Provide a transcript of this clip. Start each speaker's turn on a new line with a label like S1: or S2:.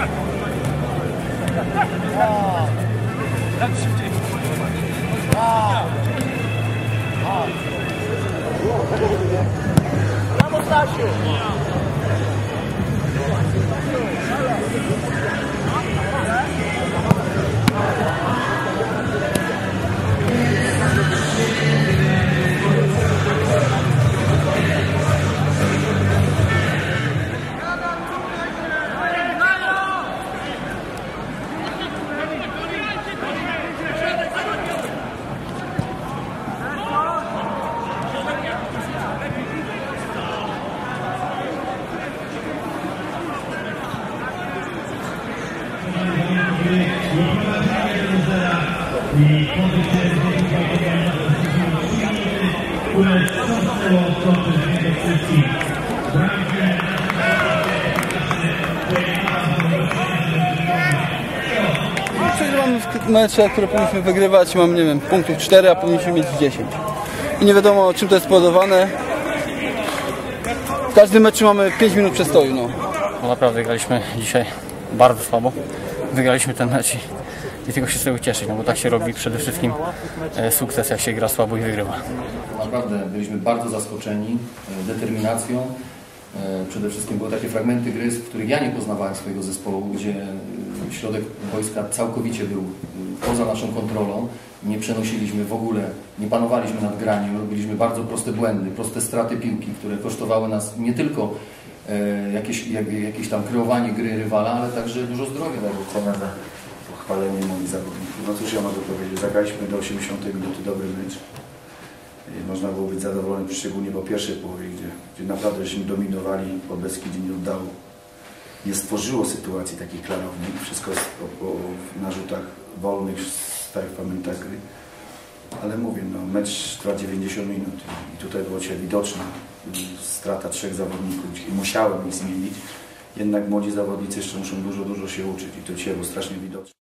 S1: Vamos, Stasiu!
S2: Przegrywamy mecze, które powinniśmy wygrywać. Mam, nie wiem, punktów 4, a powinniśmy mieć 10. I nie wiadomo, czym to jest spowodowane. W każdym meczu mamy 5 minut przestoju.
S3: No naprawdę graliśmy dzisiaj bardzo słabo. Wygraliśmy ten mecz i tylko się z tego cieszyć, no bo tak się robi przede wszystkim sukces, jak się gra słabo i wygrywa.
S4: Naprawdę byliśmy bardzo zaskoczeni determinacją. Przede wszystkim były takie fragmenty gry, w których ja nie poznawałem swojego zespołu, gdzie środek boiska całkowicie był poza naszą kontrolą. Nie przenosiliśmy w ogóle, nie panowaliśmy nad graniem, robiliśmy bardzo proste błędy, proste straty piłki, które kosztowały nas nie tylko jakieś tam kreowanie gry rywala, ale także dużo zdrowia.
S5: Wykonane pochwalenie moich zawodników. No cóż ja mogę powiedzieć, zagraliśmy do 80 minuty dobry mecz. Można było być zadowolony, szczególnie po pierwszej połowie, gdzie naprawdę żeśmy dominowali, bo Beskidzie nie oddało. Nie stworzyło sytuacji takich klarownych, wszystko po narzutach wolnych, starych fragmentach gry. Ale mówię, no, mecz trwa 90 minut i tutaj było dzisiaj widoczna strata 3 zawodników i musiałem ich zmienić. Jednak młodzi zawodnicy jeszcze muszą dużo się uczyć i to dzisiaj było strasznie widoczne.